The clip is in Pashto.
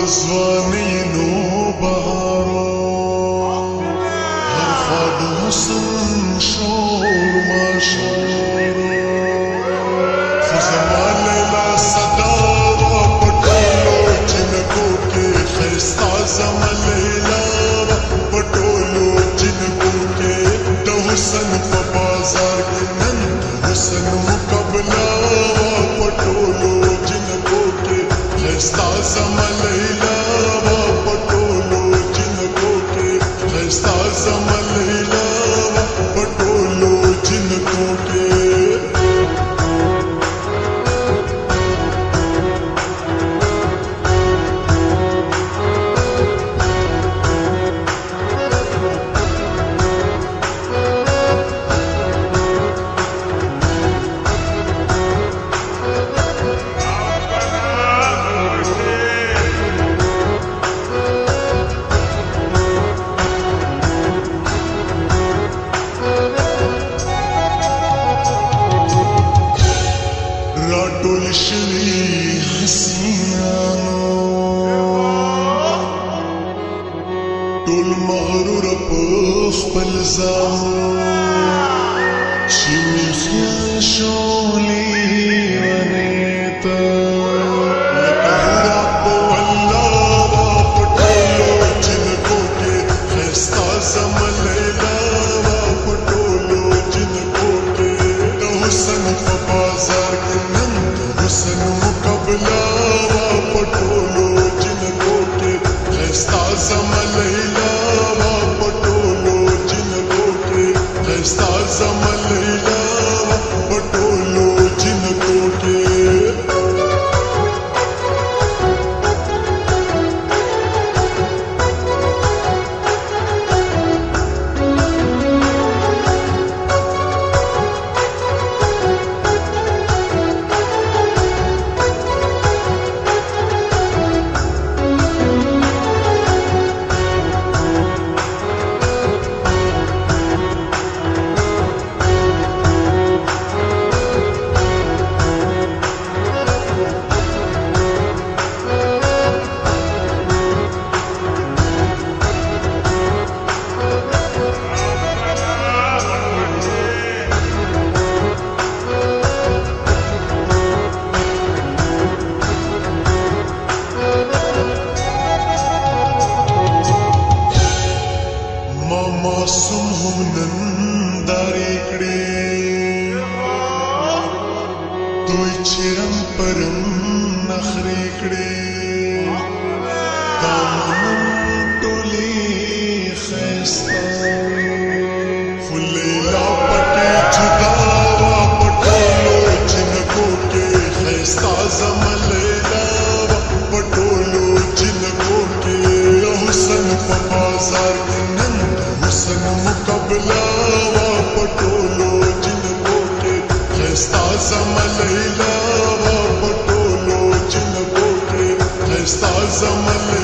دزوانی نو بهارو هر خوا د حسن شور ما شورو خو زما لیلا صدا وه په ټولو جنکو کې ښایسته زما لیلا وه په ټولو جنکو کې د حسن په بازار کې نن د حسن مقابله وه په ټولو جنکو کې ښایسته زما لیلا وه په ټولو جنکو کې ښایسته زما لیلا وه په ټولو جنکو کې راټول شوي حسینانو ټول مغرور په خپل ځان چې مې خیال شولې ونې ته لکه هره په والله وه په ټولو جنکو کې ښایسته زما لیلا وه په ټولو جنکو کې د حسن په بازار کې حسن مقابله وه په ټولو جنکو کې ښایسته زما لیلا وه په ټولو جنکو کې ښایسته زما لیلا وه په ټولو جنکو کې معصوم هم نندارې کړې دوی چې رنګ پر رنګ نخرې کړې دا منم ټولې ښایسته خو لیلا پکې جدا وه په ټولو جنکو کې ښایسته زما لیلا وه په ټولو جنکو کې حسن په بازار کې نن حسن مقابله وه په ټولو جنکو کې ښایسته زما لیلا وه په ټولو جنکو کې ښایسته زما لیلا